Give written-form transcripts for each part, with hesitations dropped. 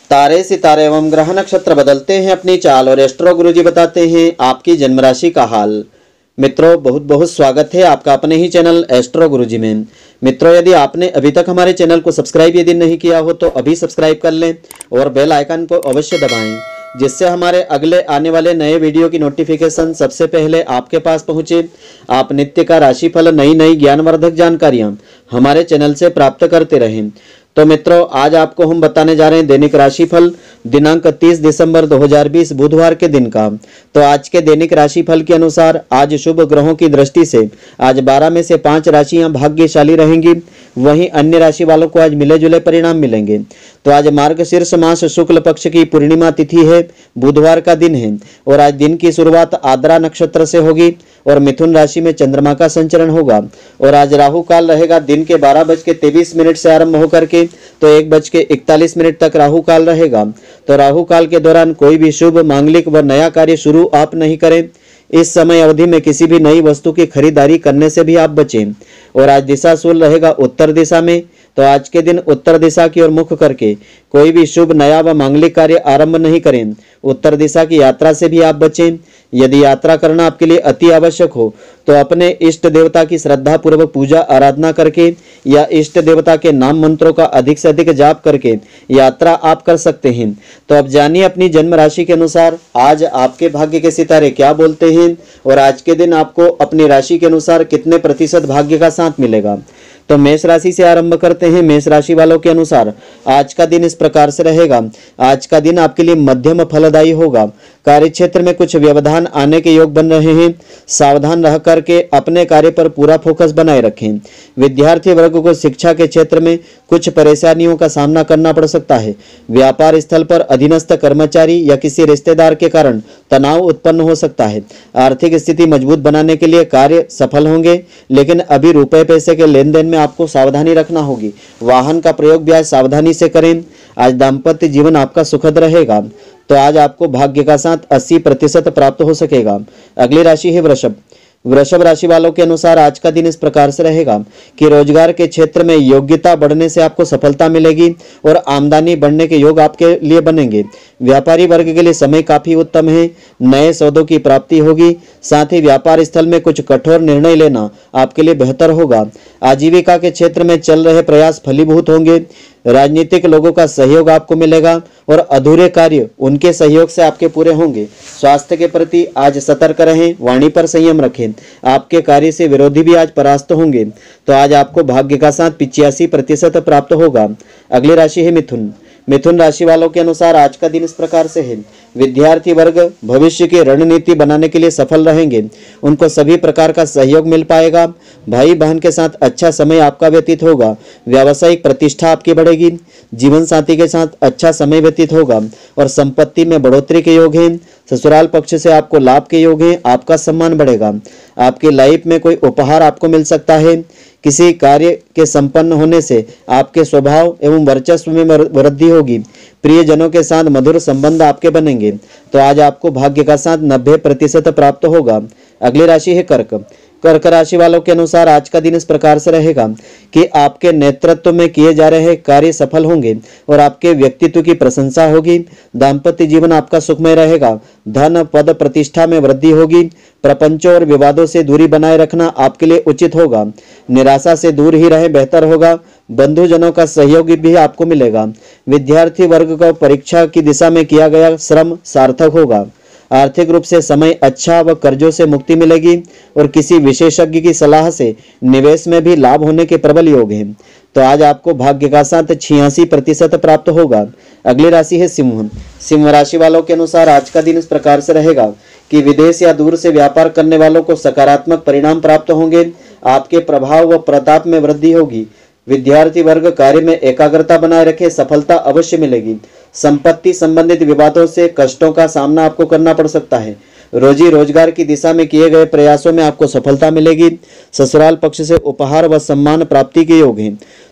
तारे सितारे एवं ग्रह नक्षत्र बदलते हैं अपनी चाल और एस्ट्रो गुरुजी बताते हैं आपकी जन्म राशि का हाल। मित्रों, बहुत बहुत स्वागत है आपका अपने ही चैनल एस्ट्रो गुरुजी में। मित्रों, यदि आपने अभी तक हमारे चैनल को सब्सक्राइब यदि नहीं किया हो तो अभी सब्सक्राइब कर लें और बेल आइकन को अवश्य दबाएं, जिससे हमारे अगले आने वाले नए वीडियो की नोटिफिकेशन सबसे पहले आपके पास पहुंचे। आप नित्य का राशिफल, नई नई ज्ञानवर्धक जानकारियां हमारे चैनल से प्राप्त करते रहें। तो मित्रों, आज आपको हम बताने जा रहे हैं दैनिक राशिफल दिनांक 30 दिसंबर 2020 बुधवार के दिन का। तो आज के दैनिक राशिफल के अनुसार आज शुभ ग्रहों की दृष्टि से आज 12 में से 5 राशियां भाग्यशाली रहेंगी, वहीं अन्य राशि वालों को आज मिले जुले परिणाम मिलेंगे। तो आज मार्गशीर्ष मास शुक्ल पक्ष की पूर्णिमा तिथि है, बुधवार का दिन है और आज दिन की शुरुआत आद्रा नक्षत्र से होगी और मिथुन राशि में चंद्रमा का संचरण होगा। और आज राहु काल रहेगा दिन के 12:23 से आरंभ होकर के तो 1:41 तक राहु काल रहेगा। तो राहु काल के दौरान कोई भी शुभ, मांगलिक व नया कार्य शुरू आप नहीं करें। इस समय अवधि में किसी भी नई वस्तु की खरीदारी करने से भी आप बचें। और आज दिशाशूल रहेगा उत्तर दिशा में, तो आज के दिन उत्तर दिशा की ओर मुख करके कोई भी शुभ, नया व मांगलिक कार्य आरंभ नहीं करें। उत्तर दिशा की यात्रा से भी आप बचें। यदि यात्रा करना आपके लिए अति आवश्यक हो तो अपने इष्ट देवता की श्रद्धा पूर्वक पूजा आराधना करके या इष्ट देवता के नाम मंत्रों का अधिक से अधिक जाप करके यात्रा आप कर सकते हैं। तो अब जानिए अपनी जन्म राशि के अनुसार आज आपके भाग्य के सितारे क्या बोलते हैं और आज के दिन आपको अपनी राशि के अनुसार कितने प्रतिशत भाग्य का साथ मिलेगा। तो मेष राशि से आरंभ करते हैं। मेष राशि वालों के अनुसार आज का दिन इस प्रकार से रहेगा। आज का दिन आपके लिए मध्यम फलदायी होगा। कार्य क्षेत्र में कुछ व्यवधान आने के योग बन रहे हैं, सावधान रह करके अपने कार्य पर पूरा फोकस बनाए रखें। विद्यार्थी वर्ग को शिक्षा के क्षेत्र में कुछ परेशानियों का सामना करना पड़ सकता है। व्यापार स्थल पर अधीनस्थ कर्मचारी या किसी रिश्तेदार के कारण तनाव उत्पन्न हो सकता है। आर्थिक स्थिति मजबूत बनाने के लिए कार्य सफल होंगे, लेकिन अभी रुपए पैसे के लेन देन में आपको सावधानी रखना होगी। वाहन का प्रयोग भी आज सावधानी से करें। आज दाम्पत्य जीवन आपका सुखद रहेगा। तो आज आपको भाग्य का साथ 80% प्राप्त हो सकेगा। अगली राशि है वृषभ। वृषभ राशि वालों के अनुसार आज का दिन इस प्रकार से रहेगा कि रोजगार के क्षेत्र में योग्यता बढ़ने से आपको सफलता मिलेगी और आमदनी बढ़ने के योग आपके लिए बनेंगे। व्यापारी वर्ग के लिए समय काफी उत्तम है। नए सौदों की प्राप्ति होगी। साथ ही व्यापार स्थल में कुछ कठोर निर्णय लेना आपके लिए बेहतर होगा। आजीविका के क्षेत्र में चल रहे प्रयास फलीभूत होंगे। राजनीतिक लोगों का सहयोग आपको मिलेगा और अधूरे कार्य उनके सहयोग से आपके पूरे होंगे। स्वास्थ्य के प्रति आज सतर्क रहें, वाणी पर संयम रखें। आपके कार्य से विरोधी भी आज परास्त होंगे। तो आज आपको भाग्य का साथ 85% प्राप्त होगा। अगली राशि है मिथुन। मिथुन राशि वालों के अनुसार आज का दिन इस प्रकार से है। विद्यार्थी वर्ग भविष्य की रणनीति बनाने के लिए सफल रहेंगे। उनको सभी प्रकार का सहयोग मिल पाएगा। भाई बहन के साथ अच्छा समय आपका व्यतीत होगा। व्यावसायिक प्रतिष्ठा आपकी बढ़ेगी। जीवन साथी के साथ अच्छा समय व्यतीत होगा और संपत्ति में बढ़ोतरी के योग हैं। ससुराल पक्ष से आपको लाभ के योग हैं। आपका सम्मान बढ़ेगा। आपकी लाइफ में कोई उपहार आपको मिल सकता है। किसी कार्य के संपन्न होने से आपके स्वभाव एवं वर्चस्व में वृद्धि होगी। प्रियजनों के साथ मधुर संबंध आपके बनेंगे। तो आज आपको भाग्य का साथ 90% प्राप्त होगा। अगली राशि है कर्क। कर्क राशि वालों के अनुसार आज का दिन इस प्रकार से रहेगा कि आपके नेतृत्व में किए जा रहे कार्य सफल होंगे और आपके व्यक्तित्व की प्रशंसा होगी। दाम्पत्य जीवन आपका सुखमय रहेगा। धन, पद, प्रतिष्ठा में वृद्धि होगी। प्रपंचों और विवादों से दूरी बनाए रखना आपके लिए उचित होगा। निराशा से दूर ही रहे बेहतर होगा। बंधुजनों का सहयोग भी आपको मिलेगा। विद्यार्थी वर्ग को परीक्षा की दिशा में किया गया श्रम सार्थक होगा। आर्थिक रूप से समय अच्छा व कर्जों से मुक्ति मिलेगी और किसी विशेषज्ञ की सलाह से निवेश में भी लाभ होने के प्रबल योग हैं। तो आज आपको भाग्य का साथ 86% प्राप्त होगा। अगली राशि है सिंह। सिंह राशि वालों के अनुसार आज का दिन इस प्रकार से रहेगा कि विदेश या दूर से व्यापार करने वालों को सकारात्मक परिणाम प्राप्त होंगे। आपके प्रभाव व प्रताप में वृद्धि होगी। विद्यार्थी वर्ग कार्य में एकाग्रता बनाए रखे, सफलता अवश्य मिलेगी। संपत्ति संबंधित विवादों से कष्टों का सामना आपको करना पड़ सकता है। रोजी रोजगार की दिशा में किए गए प्रयासों में आपको सफलता मिलेगी। ससुराल पक्ष से उपहार व सम्मान प्राप्ति के योग हैं।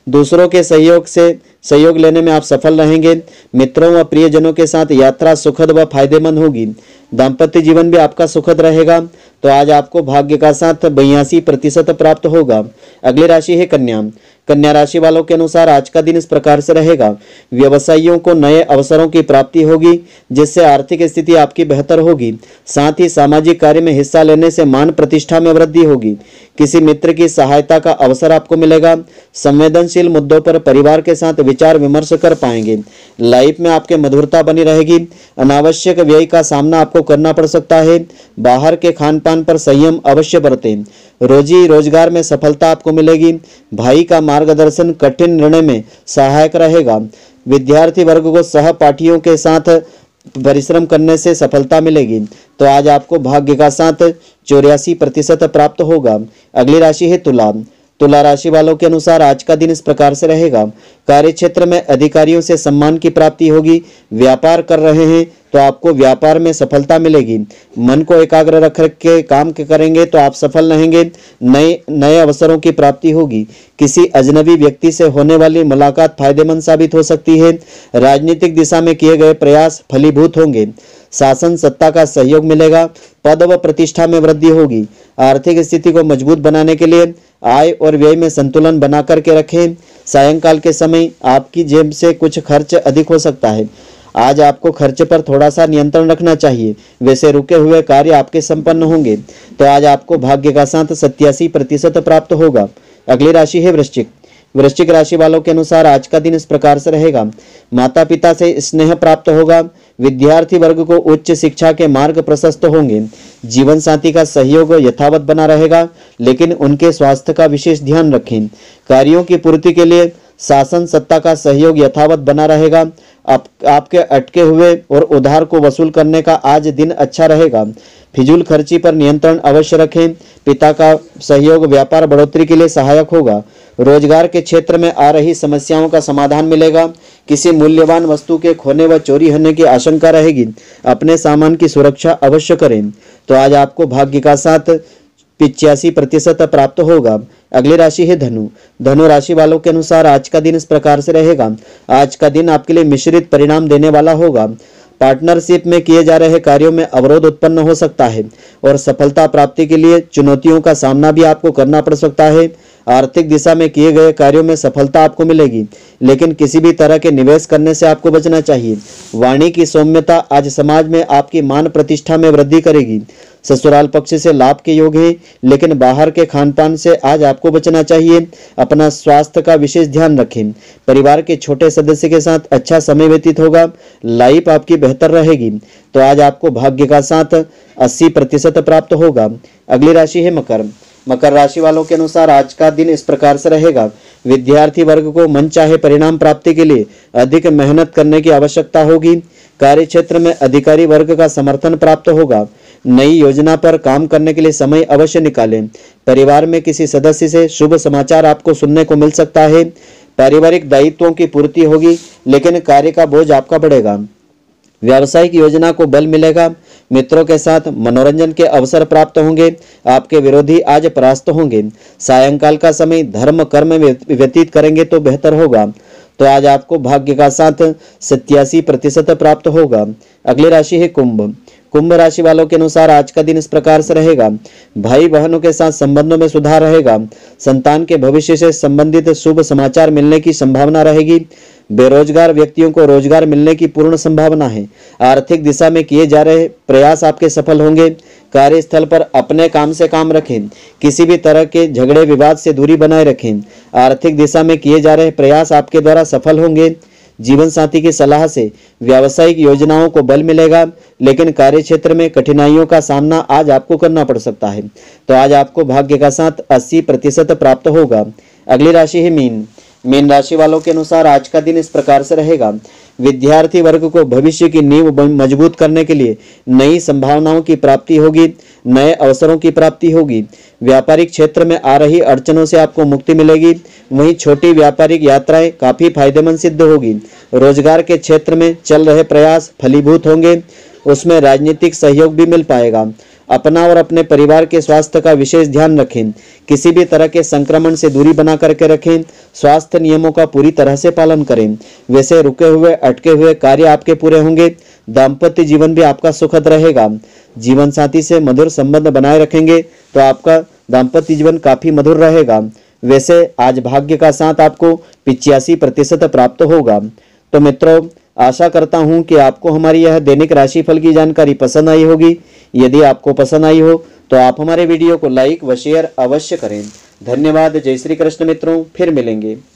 दूसरों के सहयोग लेने में आप सफल रहेंगे। मित्रों व प्रियजनों के साथ यात्रा सुखद व फायदेमंद होगी। दाम्पत्य जीवन भी आपका सुखद रहेगा। तो आज आपको भाग्य का साथ 82% प्राप्त होगा। अगली राशि है कन्या। कन्या राशि वालों के अनुसार आज का दिन इस प्रकार से रहेगा। व्यवसायियों को नए अवसरों की प्राप्ति होगी, जिससे आर्थिक स्थिति आपकी बेहतर होगी। साथ ही सामाजिक कार्य में हिस्सा लेने से मान प्रतिष्ठा में वृद्धि होगी। किसी मित्र की सहायता का अवसर आपको मिलेगा। संवेदनशील मुद्दों पर परिवार के साथ विचार विमर्श कर पाएंगे। लाइफ में आपके मधुरता बनी रहेगी। अनावश्यक व्यय का सामना आपको करना पड़ सकता है। बाहर के खान पान पर संयम अवश्य बरतें। रोजी रोजगार में सफलता आपको मिलेगी। भाई का मार्गदर्शन कठिन निर्णय में सहायक रहेगा। विद्यार्थी वर्ग को सहपाठियों के साथ परिश्रम करने से सफलता मिलेगी। तो आज आपको भाग्य का साथ 84% प्राप्त होगा। अगली राशि है तुला। तुला राशि वालों के अनुसार आज का दिन इस प्रकार से रहेगा। कार्य क्षेत्र में अधिकारियों से सम्मान की प्राप्ति होगी। व्यापार कर रहे हैं तो आपको व्यापार में सफलता मिलेगी। मन को एकाग्र रख के काम करेंगे तो आप सफल रहेंगे। नए अवसरों की प्राप्ति होगी। किसी अजनबी व्यक्ति से होने वाली मुलाकात फायदेमंद साबित हो सकती है। राजनीतिक दिशा में किए गए प्रयास फलीभूत होंगे। शासन सत्ता का सहयोग मिलेगा। पद व प्रतिष्ठा में वृद्धि होगी। आर्थिक स्थिति को मजबूत बनाने के लिए आय और व्यय में संतुलन बना करके रखें। सायंकाल के समय आपकी जेब से कुछ खर्च अधिक हो सकता है। आज आपको खर्च पर थोड़ा सा नियंत्रण रखना चाहिए, वैसे रुके हुए कार्य आपके संपन्न होंगे। तो आज आपको भाग्य का साथ 87% प्राप्त होगा। अगली राशि है वृश्चिक। वृश्चिक राशि वालों के अनुसार आज का दिन इस प्रकार से रहेगा। माता पिता से स्नेह प्राप्त होगा। विद्यार्थी वर्ग को उच्च शिक्षा के मार्ग प्रशस्त होंगे। जीवन साथी का सहयोग यथावत बना रहेगा, लेकिन उनके स्वास्थ्य का विशेष ध्यान रखें। कार्यों की पूर्ति के लिए शासन सत्ता का सहयोग यथावत बना रहेगा। आपके अटके हुए और उधार को वसूल करने का आज दिन अच्छा रहेगा। फिजूल खर्ची पर नियंत्रण अवश्य रखें। पिता का सहयोग व्यापार बढ़ोतरी के लिए सहायक होगा। रोजगार के क्षेत्र में आ रही समस्याओं का समाधान मिलेगा। किसी मूल्यवान वस्तु के खोने व चोरी होने की आशंका रहेगी। अपने सामान की सुरक्षा अवश्य करें। तो आज आपको भाग्य का साथ 85% प्राप्त होगा। अगली राशि है धनु। धनु राशि वालों के अनुसार आज का दिन इस प्रकार से रहेगा। आज का दिन आपके लिए मिश्रित परिणाम देने वाला होगा। पार्टनरशिप में किए जा रहे कार्यों में अवरोध उत्पन्न हो सकता है और सफलता प्राप्ति के लिए चुनौतियों का सामना भी आपको करना पड़ सकता है। आर्थिक दिशा में किए गए कार्यों में सफलता आपको मिलेगी, लेकिन किसी भी तरह के निवेश करने से आपको बचना चाहिए। वाणी की सौम्यता आज समाज में आपकी मान प्रतिष्ठा में वृद्धि करेगी। ससुराल पक्ष से लाभ के योग है, लेकिन बाहर के खान पान से आज आपको बचना चाहिए। अपना स्वास्थ्य का विशेष ध्यान रखें। परिवार के छोटे सदस्य के साथ अच्छा समय व्यतीत होगा। लाइफ आपकी बेहतर रहेगी। तो आज आपको भाग्य का साथ 80% प्राप्त होगा। अगली राशि है मकर। मकर राशि वालों के अनुसार आज का दिन इस प्रकार से रहेगा। विद्यार्थी वर्ग को मनचाहे परिणाम प्राप्ति के लिए अधिक मेहनत करने की आवश्यकता होगी। कार्य क्षेत्र में अधिकारी वर्ग का समर्थन प्राप्त होगा। नई योजना पर काम करने के लिए समय अवश्य निकालें। परिवार में किसी सदस्य से शुभ समाचार आपको सुनने को मिल सकता है। पारिवारिक दायित्वों की पूर्ति होगी, लेकिन कार्य का बोझ आपका बढ़ेगा। व्यावसायिक योजना को बल मिलेगा। मित्रों के साथ मनोरंजन के अवसर प्राप्त होंगे। आपके विरोधी आज परास्त होंगे। सायंकाल का समय धर्म कर्म में व्यतीत करेंगे तो बेहतर होगा। तो आज आपको भाग्य का साथ 87% प्राप्त होगा। अगली राशि है कुंभ। कुंभ राशि वालों के अनुसार आज का दिन इस प्रकार से रहेगा। भाई बहनों के साथ संबंधों में सुधार रहेगा। संतान के भविष्य से संबंधित शुभ समाचार मिलने की संभावना रहेगी। बेरोजगार व्यक्तियों को रोजगार मिलने की पूर्ण संभावना है। आर्थिक दिशा में किए जा रहे प्रयास आपके सफल होंगे। कार्यस्थल पर अपने काम से काम रखें। किसी भी तरह के झगड़े विवाद से दूरी बनाए रखें। आर्थिक दिशा में किए जा रहे प्रयास आपके द्वारा सफल होंगे। जीवन साथी की सलाह से व्यावसायिक योजनाओं को बल मिलेगा, लेकिन कार्य क्षेत्र में कठिनाइयों का सामना आज आपको करना पड़ सकता है। तो आज आपको भाग्य का साथ 80% प्राप्त होगा। अगली राशि है मीन। मीन राशि वालों के अनुसार आज का दिन इस प्रकार से रहेगा। विद्यार्थी वर्ग को भविष्य की नींव मजबूत करने के लिए नई संभावनाओं की प्राप्ति होगी। नए अवसरों की प्राप्ति होगी। व्यापारिक क्षेत्र में आ रही अड़चनों से आपको मुक्ति मिलेगी। वहीं छोटी व्यापारिक यात्राएं काफी फायदेमंद सिद्ध होगी। रोजगार के क्षेत्र में चल रहे प्रयास फलीभूत होंगे। उसमें राजनीतिक सहयोग भी मिल पाएगा। अपना और अपने परिवार के स्वास्थ्य का विशेष ध्यान रखें। किसी भी तरह के संक्रमण से दूरी बना करके रखें। स्वास्थ्य नियमों का पूरी तरह से पालन करें। वैसे रुके हुए अटके हुए कार्य आपके पूरे होंगे। दाम्पत्य जीवन भी आपका सुखद रहेगा। जीवन साथी से मधुर संबंध बनाए रखेंगे तो आपका दाम्पत्य जीवन काफी मधुर रहेगा। वैसे आज भाग्य का साथ आपको 85% प्राप्त होगा। तो मित्रों, आशा करता हूं कि आपको हमारी यह दैनिक राशिफल की जानकारी पसंद आई होगी। यदि आपको पसंद आई हो तो आप हमारे वीडियो को लाइक व शेयर अवश्य करें। धन्यवाद। जय श्री कृष्ण मित्रों, फिर मिलेंगे।